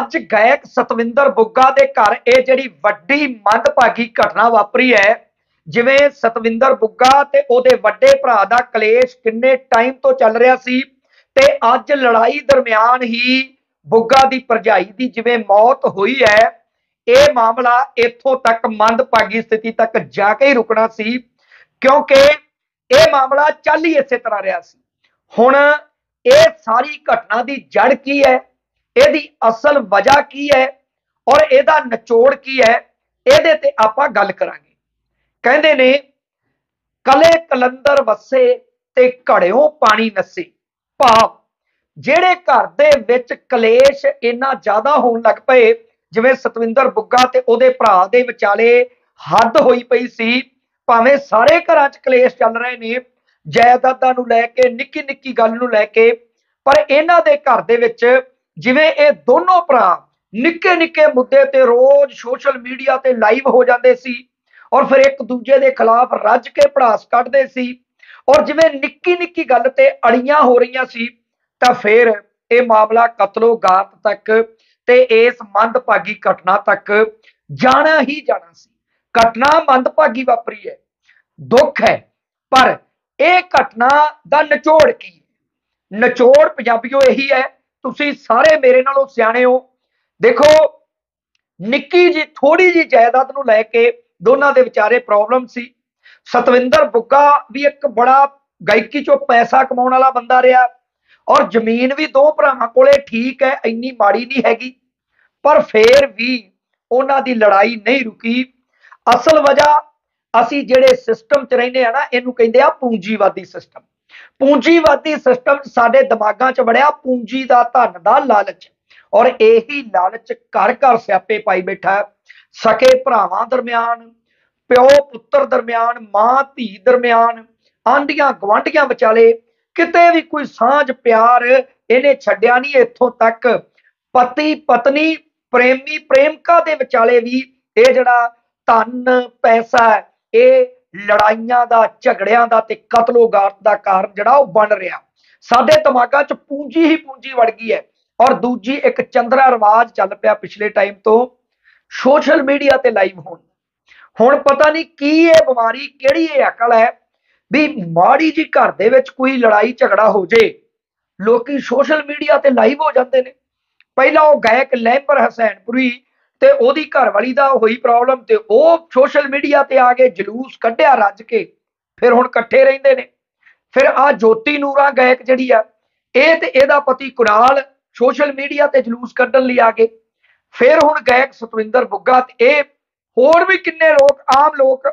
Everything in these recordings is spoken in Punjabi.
ਅੱਜ ਗਾਇਕ ਸਤਵਿੰਦਰ ਬੁੱਗਾ ਦੇ ਘਰ ਇਹ ਜਿਹੜੀ ਵੱਡੀ ਮੰਦਭਾਗੀ ਘਟਨਾ ਵਾਪਰੀ ਹੈ। ਜਿਵੇਂ ਸਤਵਿੰਦਰ ਬੁੱਗਾ ਤੇ ਉਹਦੇ ਵੱਡੇ ਭਰਾ ਦਾ ਕਲੇਸ਼ ਕਿੰਨੇ ਟਾਈਮ ਤੋਂ ਚੱਲ ਰਿਹਾ ਸੀ ਤੇ ਅੱਜ ਲੜਾਈ ਦਰਮਿਆਨ ਹੀ ਬੁੱਗਾ ਦੀ ਭਰਜਾਈ ਦੀ ਜਿਵੇਂ ਮੌਤ ਹੋਈ ਹੈ। ਇਹ ਮਾਮਲਾ ਇੱਥੋਂ ਤੱਕ ਮੰਦਭਾਗੀ ਸਥਿਤੀ ਤੱਕ ਜਾ ਕੇ ਹੀ ਰੁਕਣਾ ਸੀ, ਕਿਉਂਕਿ ਇਹ ਮਾਮਲਾ ਚੱਲ ਹੀ ਇਸੇ ਤਰ੍ਹਾਂ ਰਿਹਾ ਸੀ। ਹੁਣ ਇਹ ਸਾਰੀ ਘਟਨਾ ਦੀ ਜੜ ਕੀ ਹੈ, ਇਹਦੀ ਅਸਲ ਵਜ੍ਹਾ ਕੀ ਹੈ ਔਰ ਇਹਦਾ ਨਿਚੋੜ ਕੀ ਹੈ, ਇਹਦੇ ਤੇ ਆਪਾਂ ਗੱਲ ਕਰਾਂਗੇ। ਕਹਿੰਦੇ ਨੇ ਕਲੇ ਕਲੰਦਰ ਵਸੇ ਤੇ ਘੜਿਓਂ ਪਾਣੀ ਨਸੇ। ਭਾਵ ਜਿਹੜੇ ਘਰ ਦੇ ਵਿੱਚ ਕਲੇਸ਼ ਇੰਨਾ ਜ਼ਿਆਦਾ ਹੋਣ ਲੱਗ ਪਏ, ਜਿਵੇਂ ਸਤਵਿੰਦਰ ਬੁੱਗਾ ਤੇ ਉਹਦੇ ਭਰਾ ਦੇ ਵਿਚਾਲੇ ਹੱਦ ਹੋਈ ਪਈ ਸੀ। ਭਾਵੇਂ ਸਾਰੇ ਘਰਾਂ 'ਚ ਕਲੇਸ਼ ਚੱਲ ਰਹੇ ਨੇ ਜਾਇਦਾਦਾਂ ਨੂੰ ਲੈ ਕੇ, ਨਿੱਕੀ ਨਿੱਕੀ ਗੱਲ ਨੂੰ ਲੈ ਕੇ, ਪਰ ਇਹਨਾਂ ਦੇ ਘਰ ਦੇ ਵਿੱਚ ਜਿਵੇਂ ਇਹ ਦੋਨੋਂ ਭਰਾ ਨਿੱਕੇ ਨਿੱਕੇ ਮੁੱਦੇ ਤੇ ਰੋਜ਼ ਸੋਸ਼ਲ ਮੀਡੀਆ ਤੇ ਲਾਈਵ ਹੋ ਜਾਂਦੇ ਸੀ ਔਰ ਫਿਰ ਇੱਕ ਦੂਜੇ ਦੇ ਖਿਲਾਫ ਰੱਜ ਕੇ ਭੜਾਸ ਕੱਢਦੇ ਸੀ ਔਰ ਜਿਵੇਂ ਨਿੱਕੀ ਨਿੱਕੀ ਗੱਲ ਤੇ ਅੜੀਆਂ ਹੋ ਰਹੀਆਂ ਸੀ, ਤਾਂ ਫਿਰ ਇਹ ਮਾਮਲਾ ਕਤਲੋਗਾਰਤ ਤੱਕ ਤੇ ਇਸ ਮੰਦਭਾਗੀ ਘਟਨਾ ਤੱਕ ਜਾਣਾ ਹੀ ਜਾਣਾ ਸੀ। ਘਟਨਾ ਮੰਦਭਾਗੀ ਵਾਪਰੀ ਹੈ, ਦੁੱਖ ਹੈ, ਪਰ ਇਹ ਘਟਨਾ ਦਾ ਨਿਚੋੜ ਕੀ ਹੈ? ਨਿਚੋੜ ਪੰਜਾਬੀਓ ਇਹੀ ਹੈ, ਤੁਸੀਂ ਸਾਰੇ ਮੇਰੇ ਨਾਲੋਂ ਸਿਆਣੇ ਹੋ। ਦੇਖੋ, ਨਿੱਕੀ ਜੀ ਥੋੜੀ ਜੀ ਜਾਇਦਾਦ ਨੂੰ ਲੈ ਕੇ ਦੋਨਾਂ ਦੇ ਵਿਚਾਰੇ ਪ੍ਰੋਬਲਮ ਸੀ। ਸਤਵਿੰਦਰ ਬੁੱਗਾ ਵੀ ਇੱਕ ਬੜਾ ਗਾਇਕੀ ਚੋਂ ਪੈਸਾ ਕਮਾਉਣ ਵਾਲਾ ਬੰਦਾ ਰਿਹਾ ਔਰ ਜ਼ਮੀਨ ਵੀ ਦੋ ਭਰਾਵਾਂ ਕੋਲੇ ਠੀਕ ਹੈ, ਇੰਨੀ ਮਾੜੀ ਨਹੀਂ ਹੈਗੀ, ਪਰ ਫੇਰ ਵੀ ਉਹਨਾਂ ਦੀ ਲੜਾਈ ਨਹੀਂ ਰੁਕੀ। ਅਸਲ ਵਜ੍ਹਾ ਅਸੀਂ ਜਿਹੜੇ ਸਿਸਟਮ 'ਚ ਰਹਿੰਦੇ ਆ ਨਾ, ਇਹਨੂੰ ਕਹਿੰਦੇ ਆ ਪੂੰਜੀਵਾਦੀ ਸਿਸਟਮ। ਪੂੰਜੀਵਾਦੀ ਸਿਸਟਮ ਸਾਡੇ ਦਿਮਾਗਾਂ 'ਚ ਵੜਿਆ ਪੂੰਜੀ ਦਾ, ਧਨ ਦਾ ਲਾਲਚ, ਔਰ ਇਹੀ ਲਾਲਚ ਘਰ ਘਰ ਸਿਆਪੇ ਪਾਈ ਬੈਠਾ। ਸਕੇ ਭਰਾਵਾਂ ਦਰਮਿਆਨ, ਪਿਓ ਪੁੱਤਰ ਦਰਮਿਆਨ, ਮਾਂ ਧੀ ਦਰਮਿਆਨ, ਆਂਢੀਆਂ ਗਵਾਂਢੀਆਂ ਵਿਚਾਲੇ ਕਿਤੇ ਵੀ ਕੋਈ ਸਾਂਝ ਪਿਆਰ ਇਹਨੇ ਛੱਡਿਆ ਨਹੀਂ। ਇੱਥੋਂ ਤੱਕ ਪਤੀ ਪਤਨੀ, ਪ੍ਰੇਮੀ ਪ੍ਰੇਮਿਕਾ ਦੇ ਵਿਚਾਲੇ ਵੀ ਇਹ ਜਿਹੜਾ ਧਨ ਪੈਸਾ ਹੈ, ਇਹ ਲੜਾਈਆਂ ਦਾ, ਝਗੜਿਆਂ ਦਾ ਤੇ ਕਤਲੋਗਾਰਤ ਦਾ ਕਾਰਨ ਜਿਹੜਾ ਉਹ ਬਣ ਰਿਹਾ। ਸਾਡੇ ਦਿਮਾਗਾਂ 'ਚ ਪੂੰਜੀ ਹੀ ਪੂੰਜੀ ਵੜ ਗਈ ਹੈ। ਔਰ ਦੂਜੀ ਇੱਕ ਚੰਦਰਾ ਰਿਵਾਜ ਚੱਲ ਪਿਆ ਪਿਛਲੇ ਟਾਈਮ ਤੋਂ, ਸੋਸ਼ਲ ਮੀਡੀਆ ਤੇ ਲਾਈਵ ਹੋਣ। ਹੁਣ ਪਤਾ ਨਹੀਂ ਕੀ ਇਹ ਬਿਮਾਰੀ, ਕਿਹੜੀ ਇਹ ਅਕਲ ਹੈ ਵੀ ਮਾੜੀ ਜੀ ਘਰ ਦੇ ਵਿੱਚ ਕੋਈ ਲੜਾਈ ਝਗੜਾ ਹੋ ਜੇ, ਲੋਕੀ ਸੋਸ਼ਲ ਮੀਡੀਆ ਤੇ ਲਾਈਵ ਹੋ ਜਾਂਦੇ ਨੇ। ਪਹਿਲਾਂ ਉਹ ਗਾਇਕ ਲੈਂਬਰ ਹਸੈਨਪੁਰੀ ਤੇ ਉਹਦੀ ਘਰਵਾਲੀ ਦਾ ਹੋਈ ਪ੍ਰੋਬਲਮ ਤੇ ਉਹ ਸੋਸ਼ਲ ਮੀਡੀਆ ਤੇ ਆ ਕੇ ਜਲੂਸ ਕੱਢਿਆ ਰੱਜ ਕੇ, ਫਿਰ ਹੁਣ ਇਕੱਠੇ ਰਹਿੰਦੇ ਨੇ। ਫਿਰ ਆ ਜੋਤੀ ਨੂਰਾ ਗਾਇਕ ਜਿਹੜੀ ਆ, ਇਹ ਤੇ ਇਹਦਾ ਪਤੀ ਕੁਨਾਲ ਸੋਸ਼ਲ ਮੀਡੀਆ ਤੇ ਜਲੂਸ ਕੱਢਣ ਲਈ ਆ ਗਏ। ਫਿਰ ਹੁਣ ਗਾਇਕ ਸਤਵਿੰਦਰ ਬੁੱਗਾ ਤੇ ਇਹ ਹੋਰ ਵੀ ਕਿੰਨੇ ਲੋਕ, ਆਮ ਲੋਕ।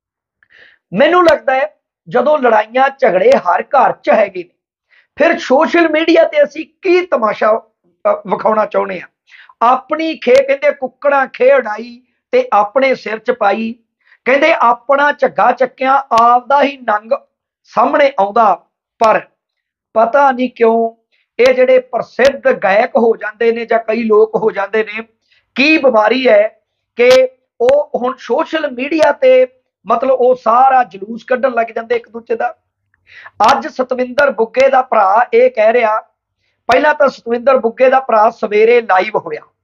ਮੈਨੂੰ ਲੱਗਦਾ ਹੈ ਜਦੋਂ ਲੜਾਈਆਂ ਝਗੜੇ ਹਰ ਘਰ 'ਚ ਹੈਗੇ ਨੇ, ਫਿਰ ਸੋਸ਼ਲ ਮੀਡੀਆ ਤੇ ਅਸੀਂ ਕੀ ਤਮਾਸ਼ਾ ਵਿਖਾਉਣਾ ਚਾਹੁੰਦੇ ਆ? ਆਪਣੀ ਕਹਿੰਦੇ ਕੁੱਕੜਾਂ ਖੇਡਾਈ ਤੇ ਆਪਣੇ ਸਿਰ 'ਚ ਪਾਈ। ਕਹਿੰਦੇ ਆਪਣਾ ਝੱਗਾ ਚੱਕਿਆ ਆਪਦਾ ਹੀ ਨੰਗ ਸਾਹਮਣੇ ਆਉਂਦਾ। ਪਰ ਪਤਾ ਨਹੀਂ ਕਿਉਂ ਇਹ ਜਿਹੜੇ ਪ੍ਰਸਿੱਧ ਗਾਇਕ ਹੋ ਜਾਂਦੇ ਨੇ ਜਾਂ ਕਈ ਲੋਕ ਹੋ ਜਾਂਦੇ ਨੇ, ਕੀ ਬਿਮਾਰੀ ਹੈ ਕਿ ਉਹ ਹੁਣ ਸੋਸ਼ਲ ਮੀਡੀਆ ਤੇ ਮਤਲਬ ਉਹ ਸਾਰਾ ਜਲੂਸ ਕੱਢਣ ਲੱਗ ਜਾਂਦੇ ਇੱਕ ਦੂਜੇ ਦਾ। ਅੱਜ ਸਤਵਿੰਦਰ ਬੁੱਗੇ ਦਾ ਭਰਾ ਇਹ ਕਹਿ ਰਿਹਾ, ਪਹਿਲਾਂ ਤਾਂ ਸਤਵਿੰਦਰ ਬੁੱਗੇ ਦਾ ਭਰਾ ਸਵੇਰੇ ਲਾਈਵ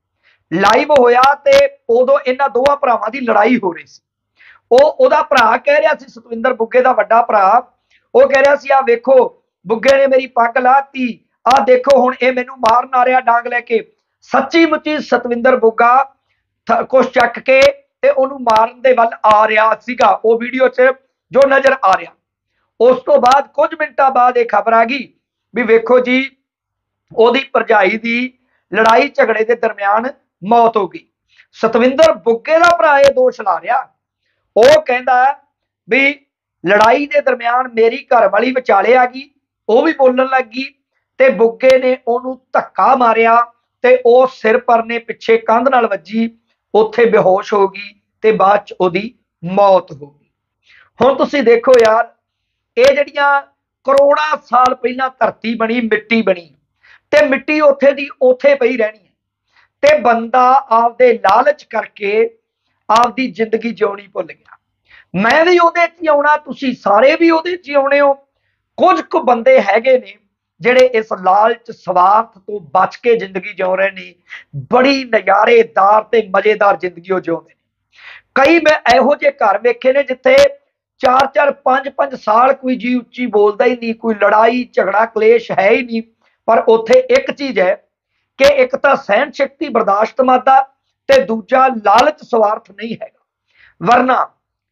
ਹੋਇਆ ਤੇ ਉਦੋਂ ਇਹਨਾਂ ਦੋਵਾਂ ਭਰਾਵਾਂ ਦੀ ਲੜਾਈ ਹੋ ਰਹੀ ਸੀ। ਉਹਦਾ ਭਰਾ ਕਹਿ ਰਿਹਾ ਸੀ, ਸਤਵਿੰਦਰ ਬੁੱਗੇ ਦਾ ਵੱਡਾ ਭਰਾ, ਉਹ ਕਹਿ ਰਿਹਾ ਸੀ, ਆ ਵੇਖੋ ਬੁੱਗੇ ਨੇ ਮੇਰੀ ਪੱਗ ਲਾਤੀ, ਆ ਦੇਖੋ ਹੁਣ ਇਹ ਮੈਨੂੰ ਮਾਰਨ ਆ ਰਿਹਾ ਡਾਂਗ ਲੈ ਕੇ। ਸੱਚੀ ਮੁੱਚੀ ਸਤਵਿੰਦਰ ਬੁੱਗਾ ਕੁਛ ਚੱਕ ਕੇ ਤੇ ਉਹਨੂੰ ਮਾਰਨ ਦੇ ਵੱਲ ਆ ਰਿਹਾ ਸੀਗਾ, ਉਹ ਵੀਡੀਓ 'ਚ ਜੋ ਨਜ਼ਰ ਆ ਰਿਹਾ। ਉਸ ਤੋਂ ਬਾਅਦ ਕੁਝ ਮਿੰਟਾਂ ਬਾਅਦ ਇਹ ਖਬਰ ਆ ਗਈ ਵੀ ਵੇਖੋ ਜੀ, ਉਹਦੀ ਭਰਜਾਈ ਦੀ ਲੜਾਈ ਝਗੜੇ ਦੇ ਦਰਮਿਆਨ ਮੌਤ ਹੋ ਗਈ। ਸਤਵਿੰਦਰ ਬੁੱਗੇ ਦਾ ਭਰਾ ਇਹ ਦੋਸ਼ ਲਾ ਰਿਹਾ, ਉਹ ਕਹਿੰਦਾ ਵੀ ਲੜਾਈ ਦੇ ਦਰਮਿਆਨ ਮੇਰੀ ਘਰਵਾਲੀ ਵਿਚਾਲੇ ਆ ਗਈ, ਉਹ ਵੀ ਬੋਲਣ ਲੱਗ ਗਈ ਤੇ ਬੁੱਗੇ ਨੇ ਉਹਨੂੰ ਧੱਕਾ ਮਾਰਿਆ ਤੇ ਉਹ ਸਿਰ ਪਰਨੇ ਪਿੱਛੇ ਕੰਧ ਨਾਲ ਵੱਜੀ, ਉੱਥੇ ਬੇਹੋਸ਼ ਹੋ ਗਈ ਤੇ ਬਾਅਦ 'ਚ ਉਹਦੀ ਮੌਤ ਹੋ ਗਈ। ਹੁਣ ਤੁਸੀਂ ਦੇਖੋ ਯਾਰ, ਇਹ ਜਿਹੜੀਆਂ ਕਰੋੜਾਂ ਸਾਲ ਪਹਿਲਾਂ ਧਰਤੀ ਬਣੀ, ਮਿੱਟੀ ਬਣੀ ਤੇ ਮਿੱਟੀ ਉੱਥੇ ਦੀ ਉੱਥੇ ਪਈ ਰਹਿਣੀ ਹੈ ਤੇ ਬੰਦਾ ਆਪਦੇ ਲਾਲਚ ਕਰਕੇ ਆਪਦੀ ਜ਼ਿੰਦਗੀ ਜਿਉਣੀ ਭੁੱਲ ਗਿਆ। ਮੈਂ ਵੀ ਉਹਦੇ 'ਚ ਆਉਣਾ, ਤੁਸੀਂ ਸਾਰੇ ਵੀ ਉਹਦੇ 'ਚ ਆਉਣੇ ਹੋ। ਕੁਝ ਕੁ ਬੰਦੇ ਹੈਗੇ ਨੇ ਜਿਹੜੇ ਇਸ ਲਾਲਚ ਸਵਾਰਥ ਤੋਂ ਬਚ ਕੇ ਜ਼ਿੰਦਗੀ ਜਿਉ ਰਹੇ ਨੇ, ਬੜੀ ਨਜ਼ਾਰੇਦਾਰ ਤੇ ਮਜ਼ੇਦਾਰ ਜ਼ਿੰਦਗੀ ਉਹ ਜਿਉਂਦੇ ਨੇ। ਕਈ ਮੈਂ ਇਹੋ ਜਿਹੇ ਘਰ ਵੇਖੇ ਨੇ ਜਿੱਥੇ 4-4 5-5 ਸਾਲ ਕੋਈ ਜੀ ਉੱਚੀ ਬੋਲਦਾ ਹੀ ਨਹੀਂ, ਕੋਈ ਲੜਾਈ ਝਗੜਾ ਕਲੇਸ਼ ਹੈ ਹੀ ਨਹੀਂ। ਪਰ ਉੱਥੇ ਇੱਕ ਚੀਜ਼ ਹੈ ਕਿ ਇੱਕ ਤਾਂ ਸਹਿਣ ਸ਼ਕਤੀ ਬਰਦਾਸ਼ਤ ਮਾਦਾ ਤੇ ਦੂਜਾ ਲਾਲਚ ਸਵਾਰਥ ਨਹੀਂ ਹੈਗਾ। ਵਰਨਾ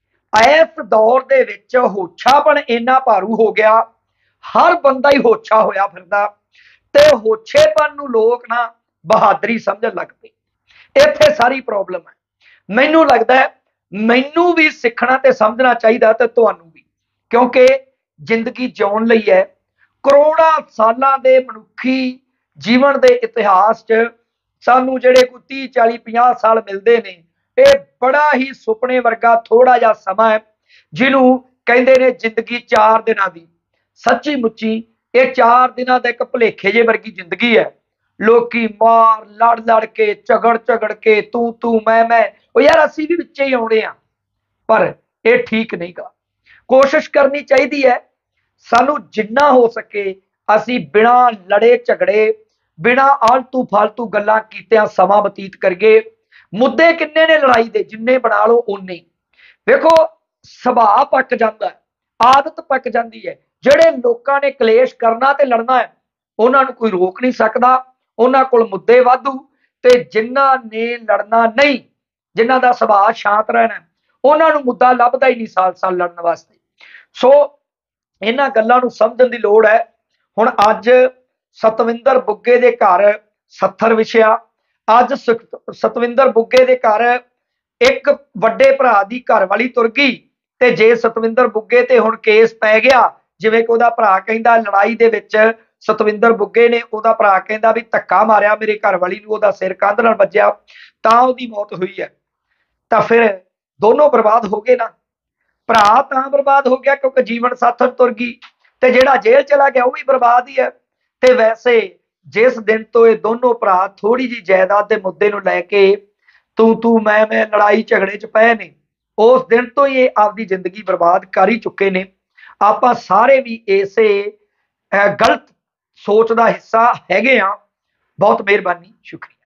ਇਸ ਦੌਰ ਦੇ ਵਿੱਚ ਹੋਛਾਪਣ ਇੰਨਾ ਭਾਰੂ ਹੋ ਗਿਆ, ਹਰ ਬੰਦਾ ਹੀ ਹੋਛਾ ਹੋਇਆ ਫਿਰਦਾ ਤੇ ਹੋਛੇਪਨ ਨੂੰ ਲੋਕ ਨਾ ਬਹਾਦਰੀ ਸਮਝਣ ਲੱਗ ਪਏ। ਇੱਥੇ ਸਾਰੀ ਪ੍ਰੋਬਲਮ ਹੈ। ਮੈਨੂੰ ਲੱਗਦਾ ਹੈ ਮੈਨੂੰ ਵੀ ਸਿੱਖਣਾ ਤੇ ਸਮਝਣਾ ਚਾਹੀਦਾ ਤੇ ਤੁਹਾਨੂੰ ਵੀ, ਕਿਉਂਕਿ ਜ਼ਿੰਦਗੀ ਜਿਉਣ ਲਈ ਹੈ। ਕਰੋੜਾਂ ਸਾਲਾਂ ਦੇ ਮਨੁੱਖੀ ਜੀਵਨ ਦੇ ਇਤਿਹਾਸ 'ਚ ਸਾਨੂੰ ਜਿਹੜੇ ਕੋਈ 30-40-50 ਸਾਲ ਮਿਲਦੇ ਨੇ, ਇਹ ਬੜਾ ਹੀ ਸੁਪਨੇ ਵਰਗਾ ਥੋੜਾ ਜਿਹਾ ਸਮਾਂ ਹੈ, ਜਿਹਨੂੰ ਕਹਿੰਦੇ ਨੇ ਜ਼ਿੰਦਗੀ 4 ਦਿਨਾਂ ਦੀ। ਸੱਚੀ ਮੁੱਚੀ ਇਹ 4 ਦਿਨਾਂ ਦਾ ਇੱਕ ਭੁਲੇਖੇ ਜੇ ਵਰਗੀ ਜ਼ਿੰਦਗੀ ਹੈ। ਲੋਕੀ ਮਾਰ ਲੜ ਲੜ ਕੇ ਝਗੜ ਕੇ ਤੂੰ ਮੈਂ ਉਹ ਯਾਰ ਅਸੀਂ ਵੀ ਵਿੱਚੇ ਹੀ ਆਉਣੇ ਆ, ਪਰ ਇਹ ਠੀਕ ਨਹੀਂ ਗਾ। ਕੋਸ਼ਿਸ਼ ਕਰਨੀ ਚਾਹੀਦੀ ਹੈ ਸਾਨੂੰ ਜਿੰਨਾ ਹੋ ਸਕੇ ਅਸੀਂ ਬਿਨਾਂ ਲੜੇ ਝਗੜੇ, ਬਿਨਾਂ ਆਲਤੂ ਫਾਲਤੂ ਗੱਲਾਂ ਕੀਤਿਆਂ ਸਮਾਂ ਬਤੀਤ ਕਰੀਏ। ਮੁੱਦੇ ਕਿੰਨੇ ਨੇ ਲੜਾਈ ਦੇ, ਜਿੰਨੇ ਬਣਾ ਲਓ ਓਨੇ। ਵੇਖੋ ਸੁਭਾਅ ਪੱਕ ਜਾਂਦਾ, ਆਦਤ ਪੱਕ ਜਾਂਦੀ ਹੈ। ਜਿਹੜੇ ਲੋਕਾਂ ਨੇ ਕਲੇਸ਼ ਕਰਨਾ ਤੇ ਲੜਨਾ ਹੈ ਉਹਨਾਂ ਨੂੰ ਕੋਈ ਰੋਕ ਨਹੀਂ ਸਕਦਾ, ਉਹਨਾਂ ਕੋਲ ਮੁੱਦੇ ਵਾਧੂ। ਤੇ ਜਿਨ੍ਹਾਂ ਨੇ ਲੜਨਾ ਨਹੀਂ, ਜਿਨ੍ਹਾਂ ਦਾ ਸੁਭਾਅ ਸ਼ਾਂਤ ਰਹਿਣਾ, ਉਹਨਾਂ ਨੂੰ ਮੁੱਦਾ ਲੱਭਦਾ ਹੀ ਨਹੀਂ ਸਾਲ ਲੜਨ ਵਾਸਤੇ। ਸੋ ਇਹਨਾਂ ਗੱਲਾਂ ਨੂੰ ਸਮਝਣ ਦੀ ਲੋੜ ਹੈ। ਹੁਣ ਅੱਜ ਸਤਵਿੰਦਰ ਬੁੱਗੇ ਦੇ ਘਰ 70 ਵਿਛਿਆ। ਅੱਜ ਸਤਵਿੰਦਰ ਬੁੱਗੇ ਦੇ ਘਰ ਇੱਕ ਵੱਡੇ ਭਰਾ ਦੀ ਘਰਵਾਲੀ ਤੁਰ ਗਈ ਤੇ ਜੇ ਸਤਵਿੰਦਰ ਬੁੱਗੇ ਤੇ ਹੁਣ ਕੇਸ ਪੈ ਗਿਆ, ਜਿਵੇਂ ਕਿ ਉਹਦਾ ਭਰਾ ਕਹਿੰਦਾ ਲੜਾਈ ਦੇ ਵਿੱਚ ਸਤਵਿੰਦਰ ਬੁੱਗੇ ਨੇ, ਉਹਦਾ ਭਰਾ ਕਹਿੰਦਾ ਵੀ ਧੱਕਾ ਮਾਰਿਆ ਮੇਰੇ ਘਰਵਾਲੀ ਨੂੰ, ਉਹਦਾ ਸਿਰ ਕੰਧ ਨਾਲ ਵੱਜਿਆ ਤਾਂ ਉਹਦੀ ਮੌਤ ਹੋਈ ਹੈ, ਤਾਂ ਫਿਰ ਦੋਨੋਂ ਬਰਬਾਦ ਹੋ ਗਏ ਨਾ। ਭਰਾ ਤਾਂ ਬਰਬਾਦ ਹੋ ਗਿਆ ਕਿਉਂਕਿ ਜੀਵਨ ਸਾਥਣ ਤੁਰ ਗਈ, ਤੇ ਜਿਹੜਾ ਜੇਲ੍ਹ ਚਲਾ ਗਿਆ ਉਹ ਵੀ ਬਰਬਾਦ ਹੀ ਹੈ। ਤੇ ਵੈਸੇ ਜਿਸ ਦਿਨ ਤੋਂ ਇਹ ਦੋਨੋਂ ਭਰਾ ਥੋੜੀ ਜਿਹੀ ਜਾਇਦਾਦ ਦੇ ਮੁੱਦੇ ਨੂੰ ਲੈ ਕੇ ਤੂੰ ਮੈਂ ਲੜਾਈ ਝਗੜੇ 'ਚ ਪਏ ਨੇ, ਉਸ ਦਿਨ ਤੋਂ ਹੀ ਇਹ ਆਪਦੀ ਜ਼ਿੰਦਗੀ ਬਰਬਾਦ ਕਰ ਹੀ ਚੁੱਕੇ ਨੇ। ਆਪਾਂ ਸਾਰੇ ਵੀ ਇਸੇ ਗਲਤ ਸੋਚ ਦਾ ਹਿੱਸਾ ਹੈਗੇ ਆ। ਬਹੁਤ ਮਿਹਰਬਾਨੀ, ਸ਼ੁਕਰੀਆ।